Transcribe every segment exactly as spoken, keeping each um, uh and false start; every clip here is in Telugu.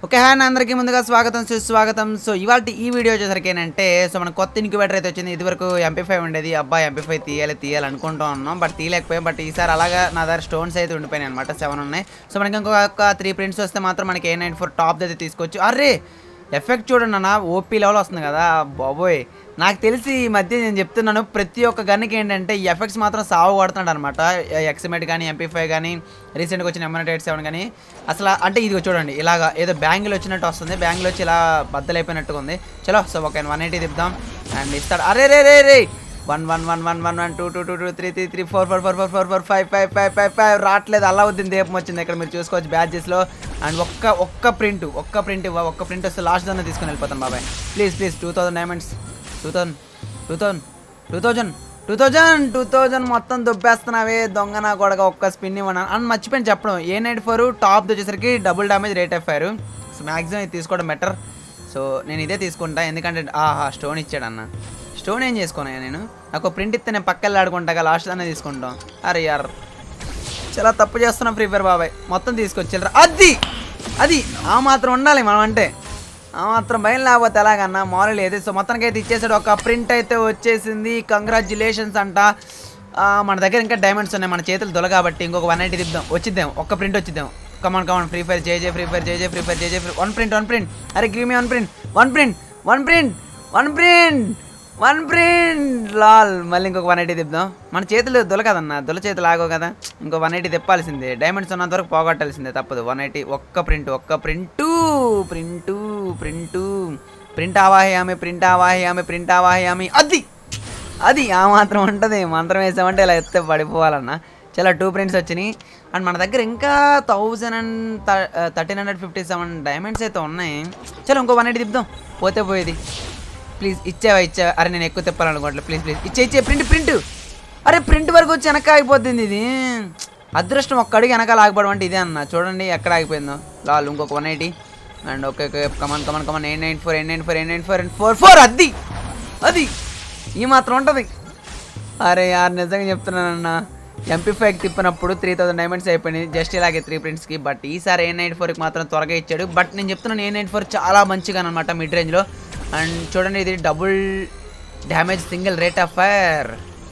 ఓకే హాయ్ అందరికీ ముందుగా స్వాగతం సుస్వాగతం. సో ఇవాళ ఈ వీడియో వచ్చేసరికి ఏంటంటే సో మన కొత్త ఇన్క్యుబేటర్ అయితే వచ్చింది. ఇదివరకు ఎంపీ ఫైవ్ ఉండేది. అబ్బాయి ఎంపీ ఫైవ్ తీయాలి తీయాలి అనుకుంటూ ఉన్నాం, బట్ తీయలేకపోయాం. బట్ ఈసారి అలాగా నా దగ్గర స్టోన్స్ అయితే ఉండిపోయినాయి అనమాట, సెవెన్ ఉన్నాయి. సో మనకి ఇంకొక త్రీ ప్రింట్స్ వస్తే మాత్రం మనకి ఏ నైన్ ఫోర్ టాప్ అయితే తీసుకోవచ్చు. అరే ఎఫెక్ట్ చూడండి అన్న, ఓపీ లెవెల్ వస్తుంది కదా బాబోయ్. నాకు తెలిసి ఈ మధ్య నేను చెప్తున్నాను, ప్రతి ఒక్క గన్కి ఏంటంటే ఈ ఎఫెక్ట్స్ మాత్రం సాగు కొడుతున్నాడు అనమాట. ఎక్స్ఎంఎట్ కానీ ఎంపీ ఫైవ్ కానీ రీసెంట్గా వచ్చిన ఎంఎన్ ఎయిట్ సెవెన్ కానీ అసలు అంటే ఇది చూడండి ఇలాగా ఏదో బ్యాంగిల్ వచ్చినట్టు వస్తుంది. బ్యాంగిల్ వచ్చి ఇలా బద్దలైపోయినట్టుగా ఉంది. చలో సో ఒక వన్ ఎయిటీ తిప్పుదాం అండ్ ఇస్తాడు. అరే రే రే రే one one one one one one two two two two three three three four four four four four four five five five five five రావట్లేదు. అలా వద్దు దీపం వచ్చింది ఇక్కడ మీరు చూసుకోవచ్చు బ్యాచెస్లో. అండ్ ఒక్క ఒక్క ప్రింట్ ఒక్క ప్రింట్ ఇవ్వ ఒక్క ప్రింట్ వస్తే లాస్ట్ దాన్ని తీసుకొని వెళ్ళిపోతాను బాబాయ్. Please please two thousand diamonds two thousand two thousand two thousand two thousand two thousand మొత్తం దుబ్బేస్తున్నావే దొంగ నా కొడగా. ఒక్క స్పిన్ ఇవ్వను అని మర్చిపోయిన చెప్పడం. ఏ నైట్ ఫోర్ టాప్ వచ్చేసరికి double damage rate FIR. So maximum ఇది తీసుకోవడం బెటర్. సో నేను ఇదే తీసుకుంటా, ఎందుకంటే ఆహా స్టోన్ ఇచ్చాడు అన్న. స్టోన్ ఏం చేసుకున్నాయా నేను? నాకు ప్రింట్ ఇస్తే నేను పక్కన ఆడుకుంటా, లాస్ట్ దాన్ని తీసుకుంటాం. అరే యార్ చాలా తప్పు చేస్తున్నాం ఫ్రీ ఫైర్ బాబాయ్. మొత్తం తీసుకొచ్చారు. అది అది ఆ మాత్రం ఉండాలి మనం అంటే, ఆ మాత్రం భయం లేకపోతే ఎలాగన్నా మామూలు లేదు. సో మొత్తానికి అయితే ఇచ్చేసాడు. ఒక ప్రింట్ అయితే వచ్చేసింది. కంగ్రాచ్యులేషన్స్ అంట. మన దగ్గర ఇంకా డైమండ్స్ ఉన్నాయి, మన చేతులు దొల కాబట్టి ఇంకొక వన్ ఎయిటీ తిద్దాం. వచ్చిద్దాం ఒక్క ప్రింట్ వచ్చిద్దాం. కమాన్ కమాన్ ఫ్రీ ఫైర్ జేజే ఫ్రీ ఫైర్ జేజే ఫ్రీ ఫైర్ జేజే free one print one print అరే give me one print one print one print one print one print lol. మళ్ళీ ఇంకొక వన్ ఎయిటీ తిప్పుదాం. మన చేతులు దొల కదన్నా, దొల చేతులు ఆగో కదా. ఇంకో వన్ ఎయిటీ తిప్పాల్సిందే. డైమండ్స్ ఉన్నంత వరకు పోగొట్టాల్సిందే, తప్పదు. వన్ ఎయిటీ ఒక్క ప్రింట్ ఒక్క ప్రింటు ప్రింటు ప్రింటు ప్రింట్ ఆవాహయామి ప్రింట్ ఆవాహయామి ప్రింట్ ఆవాహయామి. అది అది ఆ మాత్రం ఉంటుంది. మంత్రం వేసామంటే ఇలా ఎత్తే పడిపోవాలన్నా. చాలా టూ ప్రింట్స్ వచ్చినాయి. అండ్ మన దగ్గర ఇంకా thousand and thirteen hundred fifty seven diamonds అయితే ఉన్నాయి. చలో ఇంకో వన్ ఎయిటీ తిప్పుదాం. పోతే పోయేది. ప్లీజ్ ఇచ్చావా ఇచ్చావా? అరే నేను ఎక్కువ తిప్పాలనుకోవట్లేదు. ప్లీజ్ ప్లీజ్ ఇచ్చే ఇచ్చే ప్రింట్ ప్రింట్ అరే ప్రింట్ వరకు వచ్చి వెనక ఆగిపోతుంది. ఇది అదృష్టం. ఒక్క అడుగు వెనకాల ఆగిపోవడం అంటే ఇదే అన్న. చూడండి ఎక్కడ ఆగిపోయిందో లాల్. ఇంకొక one eighty and okay okay come on come on come on eight nine four eight nine four eight nine four and four four అది అది ఈ మాత్రం ఉంటుంది. అరే యార్ నిజంగా చెప్తున్నానన్న, ఎంపీ ఫైవ్కి తిప్పినప్పుడు త్రీ థౌసండ్ డైమండ్స్ అయిపోయినాయి జస్ట్ ఇలాగే త్రీ ప్రింట్స్కి. బట్ ఈసారి ఏ నైన్ ఫోర్కి మాత్రం త్వరగా ఇచ్చాడు. బట్ నేను చెప్తున్నాను ఏ నైన్ ఫోర్ చాలా మంచిగా అనమాట మిడ్ రేంజ్లో. అండ్ చూడండి ఇది double damage single rate of fire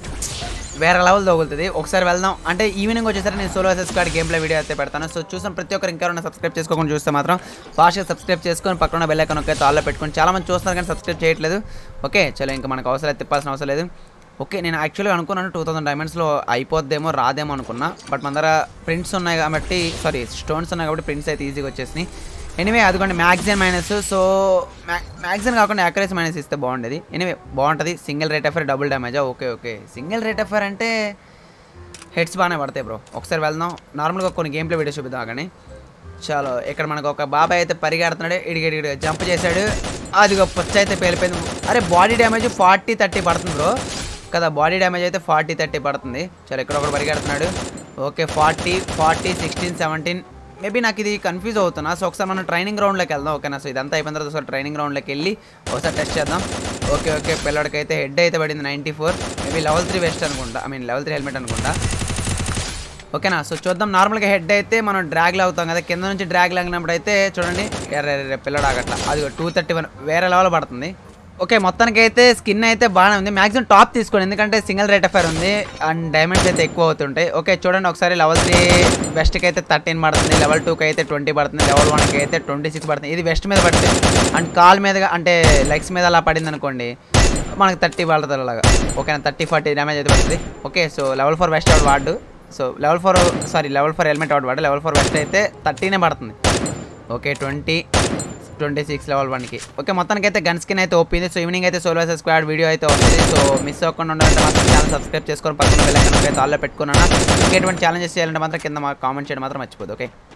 వేరే లెవెల్ తగులుతుంది. ఒకసారి వెళ్దాం అంటే ఈవినింగ్ వచ్చేసరికి నేను solo versus squad game play video అయితే పెడతాను. సో చూసాం ప్రతి ఒక్కరు ఇంకెవరైనా సబ్స్క్రైబ్ చేసుకోకుండా చూస్తే మాత్రం ఫాస్ట్గా సబ్స్క్రైబ్ చేసుకొని పక్కన బెల్ ఐకాన్ అయితే ఆల్లో పెట్టుకొని. చాలా మంది చూస్తున్నారు కానీ సబ్స్క్రైబ్ చేయట్లేదు. ఓకే చలో ఇంకా మనకు అవసరం అయితే తిప్పాల్సిన అవసరం లేదు. ఓకే నేను యాక్చువల్గా అనుకున్నాను టూ థౌసండ్ డైమండ్స్లో అయిపోద్దేమో రాదేమో అనుకున్నా. బట్ మన దగ్గర ప్రింట్స్ ఉన్నాయి కాబట్టి సారీ స్టోన్స్ ఉన్నాయి కాబట్టి ప్రింట్స్ అయితే ఈజీగా వచ్చేసినాయి. ఎనివే అదిగోండి మ్యాగ్జిన్ మైనస్. సో మ్యాగ్జిన్ కాకుండా యాక్యురసీ మైనస్ ఇస్తే బాగుండేది. ఎనివే బాగుంటుంది. సింగిల్ రేట్ ఎఫ్ఐఆర్ డబుల్ డ్యామేజా? Okay okay single rate FIR అంటే హెడ్స్ బాగానే పడతాయి బ్రో. ఒకసారి వెళ్దాం. నార్మల్గా కొన్ని గేమ్ ప్లే వీడియో చూపిద్దాం కానీ. చాలు ఇక్కడ మనకు ఒక బాబాయ్ అయితే పరిగెడుతున్నాడు. ఇడిగడిగడి జంప్ చేశాడు. అదిగో పచ్చ అయితే పేలిపోయింది. అరే బాడీ డ్యామేజ్ ఫార్టీ థర్టీ పడుతుంది బ్రో కదా. బాడీ డ్యామేజ్ అయితే ఫార్టీ థర్టీ పడుతుంది. చాలా ఇక్కడ ఒకటి పరిగెడుతున్నాడు. Okay forty forty sixteen seventeen maybe నాకు ఇది కన్ఫ్యూజ్ అవుతున్నా. సో ఒకసారి మనం ట్రైనింగ్ గ్రౌండ్లోకి వెళ్దాం. ఓకేనా? సో ఇదంతా అయిపోయిన తర్వాత ఒకసారి ట్రైనింగ్ గ్రౌండ్లోకి వెళ్ళి ఒకసారి టెస్ట్ చేద్దాం. ఓకే ఓకే పిల్లడికి అయితే హెడ్ అయితే పడింది ninety four maybe level three vest అనుకుంటా. I mean level three helmet అనుకుంటా. ఓకేనా? సో చూద్దాం. నార్మల్గా హెడ్ అయితే మనం డ్రాగ్లో అవుతాం కదా, కింద నుంచి డ్రాగ్ లాగినప్పుడు అయితే చూడండి ఎర్ర పిల్లడు ఆగట్లా. అది టూ థర్టీ వన్ వేరే లెవెల్ పడుతుంది. ఓకే మొత్తానికి అయితే స్కిన్ అయితే బాగానే ఉంది. మ్యాక్సిమం టాప్ తీసుకోండి ఎందుకంటే సింగిల్ రేట్ ఎఫ్ఐఆర్ ఉంది అండ్ డైమండ్స్ అయితే ఎక్కువ అవుతుంటాయి. ఓకే చూడండి ఒకసారి లెవెల్ త్రీ వెస్ట్కి అయితే థర్టీన్ పడుతుంది, లెవెల్ టూకి అయితే ట్వంటీ పడుతుంది, లెవెల్ వన్కి అయితే ట్వంటీ సిక్స్ పడుతుంది. ఇది వెస్ట్ మీద పడుతుంది అండ్ కాల్ మీద అంటే లెగ్స్ మీద అలా పడింది అనుకోండి మనకు థర్టీ పడుతుంది అలాగా. ఓకేనా? థర్టీ ఫార్టీ డ్యామేజ్ అయితే పడుతుంది. Okay so level four vest out వాడు. So level four sorry level four helmet out వాడు. లెవెల్ ఫోర్ వెస్ట్ అయితే థర్టీనే పడుతుంది. Okay twenty twenty six level వన్కి. ఓకే మొత్తానికి అయితే గన్ స్కిన్ అయితే ఓపింది. సో ఈవినింగ్ అయితే సోలో వర్సెస్ స్క్వాడ్ వీడియో అయితే వస్తుంది. సో మిస్ అవ్వకుండా ఉండాలంటే మాత్రం ఛానల్ సబ్స్క్రైబ్ చేసుకొని పక్కన బెల్ ఐకాన్ అయితే ఆల్లో పెట్టుకున్నాను. ఇంకెటువంటి ఛాలెంజెస్ చేయాలంటే మాత్రం కింద మాకు కామెంట్ చేయడం మాత్రం మర్చిపోదు. ఓకే.